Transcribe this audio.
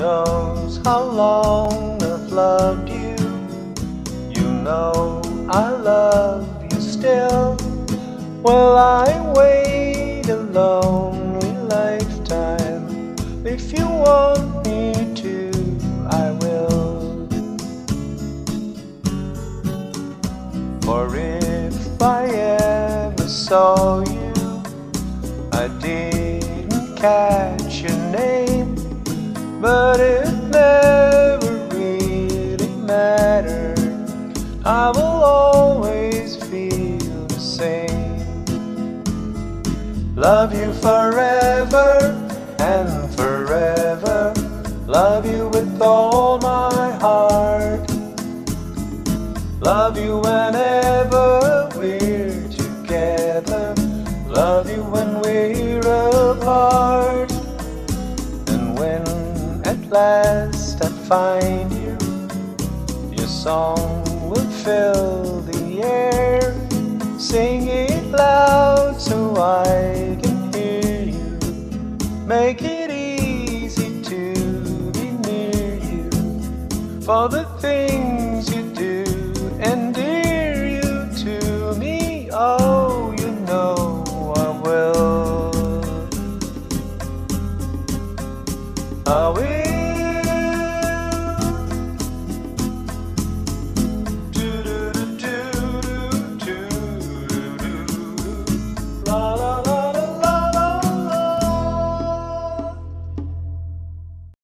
knows how long I've loved you. You know I love you still. Well, I wait a lonely lifetime. If you want me to, I will. For if I ever saw you, I didn't catch your name, but it never really mattered. I will always feel the same. Love you forever and forever. Love you with all my heart. Love you whenever we're together. Love you when we're apart. And when at last I find you, your song will fill the air. Sing it loud so I can hear you. Make it easy to be near you. For the things